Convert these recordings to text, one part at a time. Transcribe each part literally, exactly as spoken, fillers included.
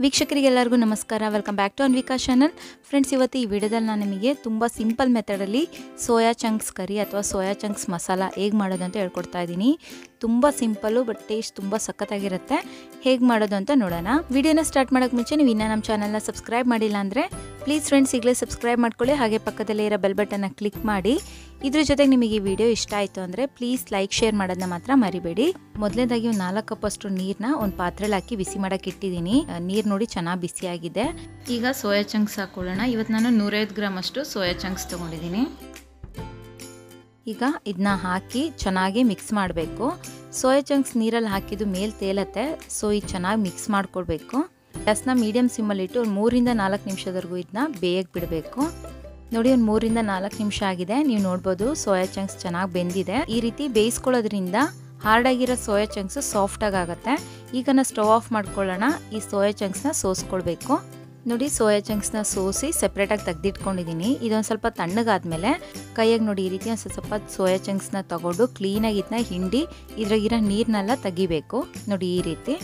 ವೀಕ್ಷಕರಿಗೆಲ್ಲರಿಗೂ ನಮಸ್ಕಾರ. Welcome back to Anvika channel. Friends, ಇವತ್ತು ಈ ವಿಡಿಯೋದಲ್ಲಿ ನಾನು ನಿಮಗೆ ತುಂಬ ಸಿಂಪಲ್ ಮೆಥಡಲ್ಲಿ ಸೋಯಾ ಚಂಕ್ಸ್ ಕರಿ ಅಥವಾ ಸೋಯಾ ಚಂಕ್ಸ್ ಮಸಾಲ ಹೇಗೆ ಮಾಡೋದು ಅಂತ ಹೇಳ್ಕೊಡ್ತಾ ಇದ್ದೀನಿ. ತುಂಬ ಸಿಂಪಲ್ಲು ಬಟ್ ಟೇಸ್ಟ್ ತುಂಬ ಸಖತ್ತಾಗಿರುತ್ತೆ. ಹೇಗೆ ಮಾಡೋದು ಅಂತ ನೋಡೋಣ. ವಿಡಿಯೋನ ಸ್ಟಾರ್ಟ್ ಮಾಡೋಕ್ಕೆ ಮುಂಚೆ ನೀವು ಇನ್ನೂ ನಮ್ಮ ಚಾನಲ್ನ ಸಬ್ಸ್ಕ್ರೈಬ್ ಮಾಡಿಲ್ಲ ಅಂದರೆ ಪ್ಲೀಸ್ ಫ್ರೆಂಡ್ಸ್ ಈಗಲೇ ಸಬ್ಸ್ಕ್ರೈಬ್ ಮಾಡ್ಕೊಳ್ಳಿ. ಹಾಗೆ ಪಕ್ಕದಲ್ಲೇ ಇರೋ ಬೆಲ್ ಬಟನ್ನ ಕ್ಲಿಕ್ ಮಾಡಿ. ಇದ್ರ ಜೊತೆಗೆ ನಿಮಗೆ ಈ ವಿಡಿಯೋ ಇಷ್ಟ ಆಯಿತು ಅಂದರೆ ಪ್ಲೀಸ್ ಲೈಕ್ ಶೇರ್ ಮಾಡೋದನ್ನ ಮಾತ್ರ ಮರಿಬೇಡಿ. ಮೊದಲನೇದಾಗಿ ಒಂದು ನಾಲ್ಕು ಕಪ್ಪಷ್ಟು ನೀರನ್ನ ಒಂದು ಪಾತ್ರೆಯಲ್ಲಿ ಹಾಕಿ ಬಿಸಿ ಮಾಡೋಕ್ಕೆ ಇಟ್ಟಿದ್ದೀನಿ. ನೀರು ನೋಡಿ ಚೆನ್ನಾಗಿ ಬಿಸಿಯಾಗಿದೆ. ಈಗ ಸೋಯಾ ಚಂಕ್ಸ್ ಹಾಕೊಳ್ಳೋಣ. ಇವತ್ತು ನಾನು ನೂರೈವತ್ತು ಗ್ರಾಮ್ ಅಷ್ಟು ಸೋಯಾ ಚಂಕ್ಸ್ ತೊಗೊಂಡಿದ್ದೀನಿ. ಈಗ ಇದನ್ನ ಹಾಕಿ ಚೆನ್ನಾಗಿ ಮಿಕ್ಸ್ ಮಾಡಬೇಕು. ಸೋಯಾ ಚಂಕ್ಸ್ ನೀರಲ್ಲಿ ಹಾಕಿದ್ದು ಮೇಲೆ ತೇಲತ್ತೆ, ಸೊ ಇದು ಚೆನ್ನಾಗಿ ಮಿಕ್ಸ್ ಮಾಡ್ಕೊಳ್ಬೇಕು. ಗ್ಯಾಸ್ನ ಮೀಡಿಯಮ್ ಸಿಮ್ಮಲ್ಲಿಟ್ಟು ಒಂದು ಮೂರಿಂದ ನಾಲ್ಕು ನಿಮಿಷದವರೆಗೂ ಇದನ್ನ ಬೇಯಕ್ಕೆ ಬಿಡಬೇಕು. ನೋಡಿ, ಒಂದು ಮೂರಿಂದ ನಾಲ್ಕು ನಿಮಿಷ ಆಗಿದೆ. ನೀವು ನೋಡ್ಬೋದು ಸೋಯಾ ಚಂಕ್ಸ್ ಚೆನ್ನಾಗಿ ಬೆಂದಿದೆ. ಈ ರೀತಿ ಬೇಯಿಸ್ಕೊಳ್ಳೋದ್ರಿಂದ ಹಾರ್ಡ್ ಆಗಿರೋ ಸೋಯಾ ಚಂಕ್ಸ್ ಸಾಫ್ಟ್ ಆಗಿ ಆಗುತ್ತೆ. ಈಗ ನಾವು ಸ್ಟವ್ ಆಫ್ ಮಾಡ್ಕೊಳ್ಳೋಣ. ಈ ಸೋಯಾ ಚಂಕ್ಸ್ನ ಸೋಸ್ಕೊಳ್ಬೇಕು. ನೋಡಿ, ಸೋಯಾ ಚಂಕ್ಸ್ನ ಸೋಸಿ ಸೆಪ್ರೇಟಾಗಿ ತೆಗೆದಿಟ್ಕೊಂಡಿದ್ದೀನಿ. ಇದೊಂದು ಸ್ವಲ್ಪ ತಣ್ಣಗಾದ್ಮೇಲೆ ಕೈಯಾಗಿ ನೋಡಿ ಈ ರೀತಿ ಒಂದು ಸ್ವಲ್ಪ ಸೋಯಾ ಚಂಕ್ಸ್ನ ತಗೊಂಡು ಕ್ಲೀನಾಗಿ ಇದನ್ನ ಹಿಂಡಿ ಇದ್ರಾಗಿರೋ ನೀರನ್ನೆಲ್ಲ ತೆಗಿಬೇಕು. ನೋಡಿ, ಈ ರೀತಿ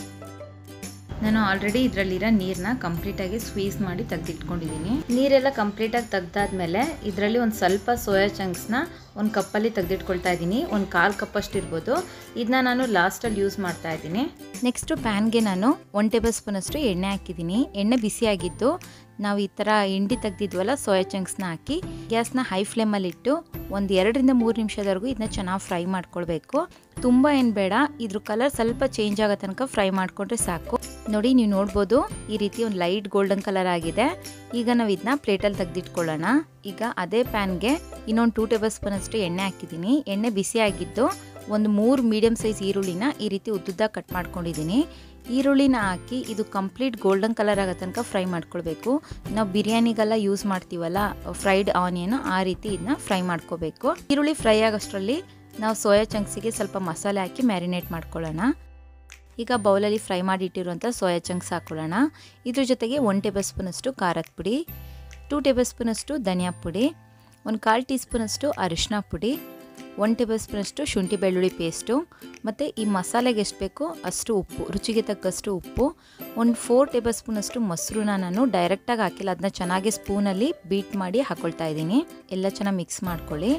ನಾನು ಆಲ್ರೆಡಿ ಇದರಲ್ಲಿರೋ ನೀರನ್ನ ಕಂಪ್ಲೀಟಾಗಿ ಸ್ವೀಸ್ ಮಾಡಿ ತೆಗೆದಿಟ್ಕೊಂಡಿದ್ದೀನಿ. ನೀರೆಲ್ಲ ಕಂಪ್ಲೀಟಾಗಿ ತೆಗ್ದಾದ್ಮೇಲೆ ಇದರಲ್ಲಿ ಒಂದು ಸ್ವಲ್ಪ ಸೋಯಾ ಚಂಕ್ಸ್ನ ಒಂದು ಕಪ್ಪಲ್ಲಿ ತೆಗೆದಿಟ್ಕೊಳ್ತಾ ಇದ್ದೀನಿ. ಒಂದು ಕಾಲು ಕಪ್ಪಷ್ಟು ಇರ್ಬೋದು. ಇದನ್ನ ನಾನು ಲಾಸ್ಟಲ್ಲಿ ಯೂಸ್ ಮಾಡ್ತಾ ಇದ್ದೀನಿ. ನೆಕ್ಸ್ಟು ಪ್ಯಾನ್ಗೆ ನಾನು ಒನ್ ಟೇಬಲ್ ಸ್ಪೂನಷ್ಟು ಎಣ್ಣೆ ಹಾಕಿದ್ದೀನಿ. ಎಣ್ಣೆ ಬಿಸಿಯಾಗಿದ್ದು ನಾವು ಈ ಥರ ಹಿಂಡಿ ತೆಗ್ದಿದ್ವಲ್ಲ ಸೋಯಾ ಚಂಕ್ಸ್ನ ಹಾಕಿ ಗ್ಯಾಸ್ನ ಹೈ ಫ್ಲೇಮಲ್ಲಿಟ್ಟು ಒಂದು ಎರಡರಿಂದ ಮೂರು ನಿಮಿಷದವರೆಗೂ ಇದನ್ನ ಚೆನ್ನಾಗಿ ಫ್ರೈ ಮಾಡ್ಕೊಳ್ಬೇಕು. ತುಂಬ ಏನು ಬೇಡ, ಇದ್ರ ಕಲರ್ ಸ್ವಲ್ಪ ಚೇಂಜ್ ಆಗೋ ತನಕ ಫ್ರೈ ಮಾಡಿಕೊಂಡ್ರೆ ಸಾಕು. ನೋಡಿ, ನೀವು ನೋಡ್ಬೋದು ಈ ರೀತಿ ಒಂದು ಲೈಟ್ ಗೋಲ್ಡನ್ ಕಲರ್ ಆಗಿದೆ. ಈಗ ನಾವು ಇದನ್ನ ಪ್ಲೇಟಲ್ಲಿ ತೆಗೆದಿಟ್ಕೊಳ್ಳೋಣ. ಈಗ ಅದೇ ಪ್ಯಾನ್ಗೆ ಇನ್ನೊಂದು ಟೂ ಟೇಬಲ್ ಸ್ಪೂನ್ ಅಷ್ಟು ಎಣ್ಣೆ ಹಾಕಿದ್ದೀನಿ. ಎಣ್ಣೆ ಬಿಸಿ ಆಗಿದ್ದು ಒಂದು ಮೂರು ಮೀಡಿಯಮ್ ಸೈಜ್ ಈರುಳ್ಳಿನ ಈ ರೀತಿ ಉದ್ದುದ್ದ ಕಟ್ ಮಾಡ್ಕೊಂಡಿದ್ದೀನಿ. ಈರುಳ್ಳಿನ ಹಾಕಿ ಇದು ಕಂಪ್ಲೀಟ್ ಗೋಲ್ಡನ್ ಕಲರ್ ಆಗೋ ತನಕ ಫ್ರೈ ಮಾಡ್ಕೊಳ್ಬೇಕು. ನಾವು ಬಿರಿಯಾನಿಗೆಲ್ಲ ಯೂಸ್ ಮಾಡ್ತೀವಲ್ಲ ಫ್ರೈಡ್ ಆನಿಯನ್, ಆ ರೀತಿ ಇದನ್ನ ಫ್ರೈ ಮಾಡ್ಕೋಬೇಕು. ಈರುಳ್ಳಿ ಫ್ರೈ ಆಗೋಷ್ಟರಲ್ಲಿ ನಾವು ಸೋಯಾ ಚಂಕ್ಸಿಗೆ ಸ್ವಲ್ಪ ಮಸಾಲೆ ಹಾಕಿ ಮ್ಯಾರಿನೇಟ್ ಮಾಡ್ಕೊಳ್ಳೋಣ. ಈಗ ಬೌಲಲ್ಲಿ ಫ್ರೈ ಮಾಡಿ ಇಟ್ಟಿರುವಂಥ ಸೋಯಾ ಚಂಕ್ಸ್ ಹಾಕೊಳ್ಳೋಣ. ಇದ್ರ ಜೊತೆಗೆ ಒನ್ ಟೇಬಲ್ ಸ್ಪೂನಷ್ಟು ಖಾರದ ಪುಡಿ, ಟೂ ಟೇಬಲ್ ಸ್ಪೂನಷ್ಟು ಧನಿಯಾ ಪುಡಿ, ಒಂದು ಕಾಲು ಟೀ ಸ್ಪೂನಷ್ಟು ಅರಿಶಿನ ಪುಡಿ, ಒನ್ ಟೇಬಲ್ ಸ್ಪೂನಷ್ಟು ಶುಂಠಿ ಬೆಳ್ಳುಳ್ಳಿ ಪೇಸ್ಟು, ಮತ್ತು ಈ ಮಸಾಲೆಗೆ ಎಷ್ಟು ಬೇಕೋ ಅಷ್ಟು ಉಪ್ಪು, ರುಚಿಗೆ ತಕ್ಕಷ್ಟು ಉಪ್ಪು, ಒಂದು ಫೋರ್ ಟೇಬಲ್ ಸ್ಪೂನಷ್ಟು ಮೊಸರನ್ನ ನಾನು ಡೈರೆಕ್ಟಾಗಿ ಹಾಕಿಲ್ಲ, ಅದನ್ನ ಚೆನ್ನಾಗಿ ಸ್ಪೂನಲ್ಲಿ ಬೀಟ್ ಮಾಡಿ ಹಾಕ್ಕೊಳ್ತಾ ಇದ್ದೀನಿ. ಎಲ್ಲ ಚೆನ್ನಾಗಿ ಮಿಕ್ಸ್ ಮಾಡ್ಕೊಳ್ಳಿ.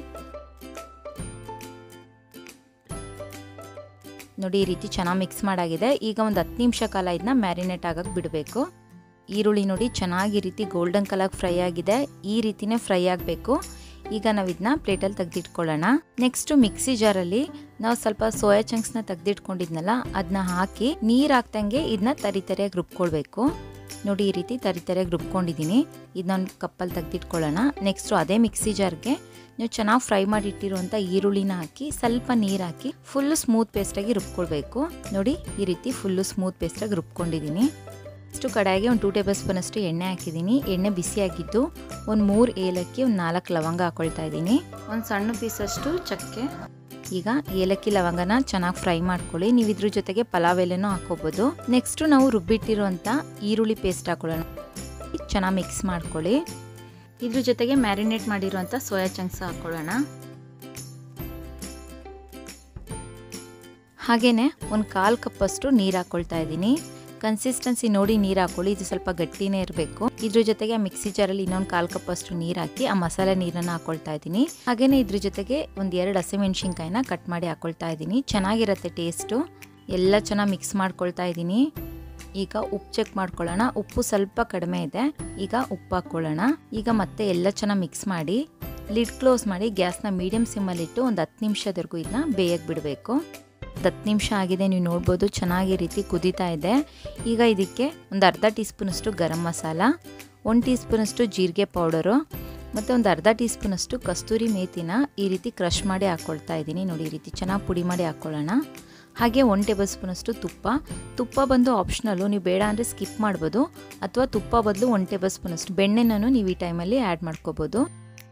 ನೋಡಿ, ಈ ರೀತಿ ಚೆನ್ನಾಗಿ ಮಿಕ್ಸ್ ಮಾಡಾಗಿದೆ. ಈಗ ಒಂದು ಹತ್ತು ನಿಮಿಷ ಕಾಲ ಇದನ್ನ ಮ್ಯಾರಿನೇಟ್ ಆಗಕ್ಕೆ ಬಿಡಬೇಕು. ಈರುಳ್ಳಿ ನೋಡಿ ಚೆನ್ನಾಗಿ ಈ ರೀತಿ ಗೋಲ್ಡನ್ ಕಲರ್ ಫ್ರೈ ಆಗಿದೆ. ಈ ರೀತಿನೇ ಫ್ರೈ ಆಗಬೇಕು. ಈಗ ನಾವು ಇದನ್ನ ಪ್ಲೇಟಲ್ಲಿ ತೆಗೆದಿಟ್ಕೊಳ್ಳೋಣ. ನೆಕ್ಸ್ಟು ಮಿಕ್ಸಿ ಜಾರಲ್ಲಿ ನಾವು ಸ್ವಲ್ಪ ಸೋಯಾ ಚಂಕ್ಸ್ನ ತೆಗೆದಿಟ್ಕೊಂಡಿದ್ನಲ್ಲ ಅದನ್ನ ಹಾಕಿ ನೀರು ಹಾಕ್ದಂಗೆ ಇದನ್ನ ತರಿ ತರಿಯಾಗಿ ರುಬ್ಕೊಳ್ಬೇಕು. ನೋಡಿ, ಈ ರೀತಿ ತರಿ ತರಿಯಾಗಿ ರುಬ್ಕೊಂಡಿದ್ದೀನಿ. ಇದನ್ನೊಂದು ಕಪ್ಪಲ್ಲಿ ತೆಗೆದಿಟ್ಕೊಳ್ಳೋಣ. ನೆಕ್ಸ್ಟು ಅದೇ ಮಿಕ್ಸಿ ಜಾರ್ಗೆ ನೀವು ಚೆನ್ನಾಗಿ ಫ್ರೈ ಮಾಡಿ ಇಟ್ಟಿರುವಂಥ ಈರುಳ್ಳಿನ ಹಾಕಿ ಸ್ವಲ್ಪ ನೀರು ಹಾಕಿ ಫುಲ್ಲು ಸ್ಮೂತ್ ಪೇಸ್ಟಾಗಿ ರುಬ್ಕೊಳ್ಬೇಕು. ನೋಡಿ, ಈ ರೀತಿ ಫುಲ್ಲು ಸ್ಮೂತ್ ಪೇಸ್ಟಾಗಿ ರುಬ್ಕೊಂಡಿದ್ದೀನಿ. ಇಷ್ಟು ಕಡಾಯಿಗೆ ಒಂದು ಟೂ ಟೇಬಲ್ ಸ್ಪೂನ್ ಅಷ್ಟು ಎಣ್ಣೆ ಹಾಕಿದ್ದೀನಿ. ಎಣ್ಣೆ ಬಿಸಿಯಾಗಿದ್ದು ಒಂದು ಮೂರು ಏಲಕ್ಕಿ, ಒಂದು ನಾಲ್ಕು ಲವಂಗ ಹಾಕೊಳ್ತಾ ಇದ್ದೀನಿ. ಒಂದು ಸಣ್ಣ ಪೀಸಷ್ಟು ಚಕ್ಕೆ. ಈಗ ಏಲಕ್ಕಿ ಲವಂಗನ ಚೆನ್ನಾಗಿ ಫ್ರೈ ಮಾಡ್ಕೊಳ್ಳಿ. ನೀವು ಇದ್ರ ಜೊತೆಗೆ ಪಲಾವ್ ಎಲೆನೂ ಹಾಕೋಬೋದು. ನೆಕ್ಸ್ಟು ನಾವು ರುಬ್ಬಿಟ್ಟಿರುವಂಥ ಈರುಳ್ಳಿ ಪೇಸ್ಟ್ ಹಾಕೊಳ್ಳೋಣ. ಚೆನ್ನಾಗಿ ಮಿಕ್ಸ್ ಮಾಡ್ಕೊಳ್ಳಿ. ಇದ್ರ ಜೊತೆಗೆ ಮ್ಯಾರಿನೇಟ್ ಮಾಡಿರುವಂಥ ಸೋಯಾ ಚಂಕ್ಸ್ ಹಾಕೊಳ್ಳೋಣ. ಹಾಗೇನೆ ಒಂದು ಕಾಲು ಕಪ್ಪಷ್ಟು ನೀರು ಹಾಕೊಳ್ತಾ ಇದ್ದೀನಿ. ಕನ್ಸಿಸ್ಟೆನ್ಸಿ ನೋಡಿ ನೀರು ಹಾಕೊಳ್ಳಿ. ಇದು ಸ್ವಲ್ಪ ಗಟ್ಟಿನೇ ಇರಬೇಕು. ಇದ್ರ ಜೊತೆಗೆ ಆ ಮಿಕ್ಸಿ ಜಾರಲ್ಲಿ ಇನ್ನೊಂದು ಕಾಲು ಕಪ್ಪಷ್ಟು ನೀರು ಹಾಕಿ ಆ ಮಸಾಲೆ ನೀರನ್ನು ಹಾಕೊಳ್ತಾ ಇದ್ದೀನಿ. ಹಾಗೇನೆ ಇದ್ರ ಜೊತೆಗೆ ಒಂದು ಎರಡು ಹಸಿಮೆಣ್ಸಿನ್ಕಾಯಿನ ಕಟ್ ಮಾಡಿ ಹಾಕೊಳ್ತಾ ಇದ್ದೀನಿ. ಚೆನ್ನಾಗಿರುತ್ತೆ ಟೇಸ್ಟು. ಎಲ್ಲ ಚೆನ್ನಾಗಿ ಮಿಕ್ಸ್ ಮಾಡ್ಕೊಳ್ತಾ ಇದ್ದೀನಿ. ಈಗ ಉಪ್ಪು ಚೆಕ್ ಮಾಡ್ಕೊಳ್ಳೋಣ. ಉಪ್ಪು ಸ್ವಲ್ಪ ಕಡಿಮೆ ಇದೆ. ಈಗ ಉಪ್ಪು ಹಾಕ್ಕೊಳ್ಳೋಣ. ಈಗ ಮತ್ತೆ ಎಲ್ಲ ಚೆನ್ನಾಗಿ ಮಿಕ್ಸ್ ಮಾಡಿ ಲಿಡ್ ಕ್ಲೋಸ್ ಮಾಡಿ ಗ್ಯಾಸ್ನ ಮೀಡಿಯಮ್ ಸಿಮ್ಮಲ್ಲಿಟ್ಟು ಒಂದು ಹತ್ತು ನಿಮಿಷದವರೆಗೂ ಇದನ್ನ ಬೇಯಕ್ಕೆ ಬಿಡಬೇಕು. ಹತ್ತು ನಿಮಿಷ ಆಗಿದೆ. ನೀವು ನೋಡ್ಬೋದು ಚೆನ್ನಾಗಿ ರೀತಿ ಕುದೀತಾ ಇದೆ. ಈಗ ಇದಕ್ಕೆ ಒಂದು ಅರ್ಧ ಟೀ ಸ್ಪೂನಷ್ಟು ಗರಂ ಮಸಾಲ, ಒಂದು ಟೀ ಸ್ಪೂನಷ್ಟು ಜೀರಿಗೆ ಪೌಡರು ಮತ್ತು ಒಂದು ಅರ್ಧ ಟೀ ಸ್ಪೂನಷ್ಟು ಕಸ್ತೂರಿ ಮೇಥಿನ ಈ ರೀತಿ ಕ್ರಷ್ ಮಾಡಿ ಹಾಕ್ಕೊಳ್ತಾ ಇದ್ದೀನಿ. ನೋಡಿ, ಈ ರೀತಿ ಚೆನ್ನಾಗಿ ಪುಡಿ ಮಾಡಿ ಹಾಕ್ಕೊಳ್ಳೋಣ. ಹಾಗೆ ಒನ್ ಟೇಬಲ್ ಸ್ಪೂನಷ್ಟು ತುಪ್ಪ. ತುಪ್ಪ ಬಂದು ಆಪ್ಷನಲ್ಲು, ನೀವು ಬೇಡ ಅಂದರೆ ಸ್ಕಿಪ್ ಮಾಡ್ಬೋದು, ಅಥವಾ ತುಪ್ಪ ಬದಲು ಒನ್ ಟೇಬಲ್ ಸ್ಪೂನಷ್ಟು ಬೆಣ್ಣೆನೂ ನೀವು ಈ ಟೈಮಲ್ಲಿ ಆ್ಯಡ್ ಮಾಡ್ಕೋಬೋದು.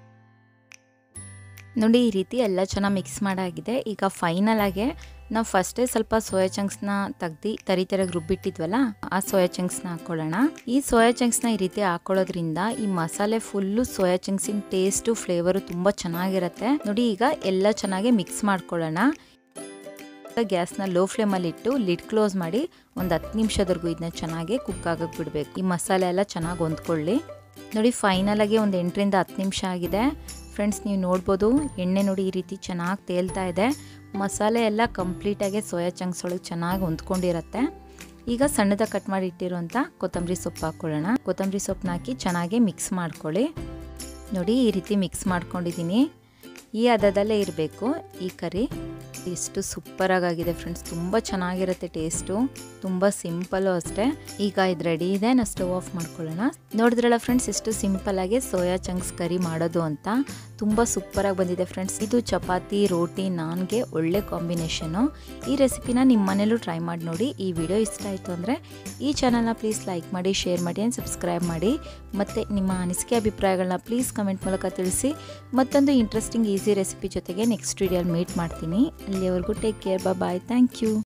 ನೋಡಿ, ಈ ರೀತಿ ಎಲ್ಲ ಚೆನ್ನಾಗಿ ಮಿಕ್ಸ್ ಮಾಡಾಗಿದೆ. ಈಗ ಫೈನಲ್ ಆಗಿ ನಾವು ಫಸ್ಟೇ ಸ್ವಲ್ಪ ಸೋಯಾ ಚಂಕ್ಸ್ನ ತೆಗ್ದು ತರಿ ತರಿಯಾಗಿ ರುಬ್ಬಿಟ್ಟಿದ್ವಲ್ಲ ಆ ಸೋಯಾ ಚಂಕ್ಸ್ನ ಹಾಕೊಳ್ಳೋಣ. ಈ ಸೋಯಾ ಚಂಕ್ಸ್ನ ಈ ರೀತಿ ಹಾಕೊಳ್ಳೋದ್ರಿಂದ ಈ ಮಸಾಲೆ ಫುಲ್ಲು ಸೋಯಾ ಚಂಕ್ಸಿನ ಟೇಸ್ಟು ಫ್ಲೇವರು ತುಂಬ ಚೆನ್ನಾಗಿರುತ್ತೆ. ನೋಡಿ, ಈಗ ಎಲ್ಲ ಚೆನ್ನಾಗಿ ಮಿಕ್ಸ್ ಮಾಡ್ಕೊಳ್ಳೋಣ. ಗ್ಯಾಸ್ನ ಲೋ ಫ್ಲೇಮಲ್ಲಿ ಇಟ್ಟು ಲಿಡ್ ಕ್ಲೋಸ್ ಮಾಡಿ ಒಂದು ಹತ್ತು ನಿಮಿಷದವರೆಗೂ ಇದನ್ನ ಚೆನ್ನಾಗಿ ಕುಕ್ ಆಗಕ್ಕೆ ಬಿಡಬೇಕು. ಈ ಮಸಾಲೆ ಎಲ್ಲ ಚೆನ್ನಾಗಿ ಹೊಂದ್ಕೊಳ್ಳಿ. ನೋಡಿ ಫೈನಲ್ ಆಗಿ ಒಂದು ಎಂಟರಿಂದ ಹತ್ತು ನಿಮಿಷ ಆಗಿದೆ ಫ್ರೆಂಡ್ಸ್. ನೀವು ನೋಡ್ಬೋದು ಎಣ್ಣೆ ನೋಡಿ ಈ ರೀತಿ ಚೆನ್ನಾಗಿ ತೇಲ್ತಾ ಇದೆ. ಮಸಾಲೆ ಎಲ್ಲ ಕಂಪ್ಲೀಟಾಗಿ ಸೋಯಾ ಚಂಕ್ಸ್ ಒಳಗೆ ಚೆನ್ನಾಗಿ ಹೊಂದ್ಕೊಂಡಿರುತ್ತೆ. ಈಗ ಸಣ್ಣದಾಗಿ ಕಟ್ ಮಾಡಿ ಇಟ್ಟಿರುವಂಥ ಕೊತ್ತಂಬರಿ ಸೊಪ್ಪು ಹಾಕ್ಕೊಳ್ಳೋಣ. ಕೊತ್ತಂಬರಿ ಸೊಪ್ಪನ್ನ ಹಾಕಿ ಚೆನ್ನಾಗಿ ಮಿಕ್ಸ್ ಮಾಡ್ಕೊಳ್ಳಿ. ನೋಡಿ ಈ ರೀತಿ ಮಿಕ್ಸ್ ಮಾಡ್ಕೊಂಡಿದ್ದೀನಿ. ಈ ಹದದಲ್ಲೇ ಇರಬೇಕು ಈ ಕರಿ. ಎಷ್ಟು ಸೂಪರಾಗಿದೆ ಫ್ರೆಂಡ್ಸ್, ತುಂಬ ಚೆನ್ನಾಗಿರುತ್ತೆ ಟೇಸ್ಟು, ತುಂಬ ಸಿಂಪಲ್ಲು ಅಷ್ಟೇ. ಈಗ ಇದು ರೆಡಿ ಇದೆ, ನಾನು ಸ್ಟವ್ ಆಫ್ ಮಾಡ್ಕೊಳ್ಳೋಣ. ನೋಡಿದ್ರಲ್ಲ ಫ್ರೆಂಡ್ಸ್ ಎಷ್ಟು ಸಿಂಪಲ್ಲಾಗಿ ಸೋಯಾ ಚಂಕ್ಸ್ ಕರಿ ಮಾಡೋದು ಅಂತ. ತುಂಬ ಸೂಪರಾಗಿ ಬಂದಿದೆ ಫ್ರೆಂಡ್ಸ್. ಇದು ಚಪಾತಿ, ರೋಟಿ, ನಾನ್ಗೆ ಒಳ್ಳೆ ಕಾಂಬಿನೇಷನು. ಈ ರೆಸಿಪಿನ ನಿಮ್ಮ ಮನೇಲೂ ಟ್ರೈ ಮಾಡಿ ನೋಡಿ. ಈ ವಿಡಿಯೋ ಇಷ್ಟ ಆಯಿತು ಅಂದರೆ ಈ ಚಾನಲ್ನ ಪ್ಲೀಸ್ ಲೈಕ್ ಮಾಡಿ, ಶೇರ್ ಮಾಡಿ ಆ್ಯಂಡ್ ಸಬ್ಸ್ಕ್ರೈಬ್ ಮಾಡಿ. ಮತ್ತು ನಿಮ್ಮ ಅನಿಸಿಕೆ ಅಭಿಪ್ರಾಯಗಳನ್ನ ಪ್ಲೀಸ್ ಕಮೆಂಟ್ ಮೂಲಕ ತಿಳಿಸಿ. ಮತ್ತೊಂದು ಇಂಟ್ರೆಸ್ಟಿಂಗ್ ಈಸಿ ರೆಸಿಪಿ ಜೊತೆಗೆ ನೆಕ್ಸ್ಟ್ ವಿಡಿಯೋಲಿ ಮೀಟ್ ಮಾಡ್ತೀನಿ. ಅಲ್ಲಿವರೆಗೂ take care, bye, thank you.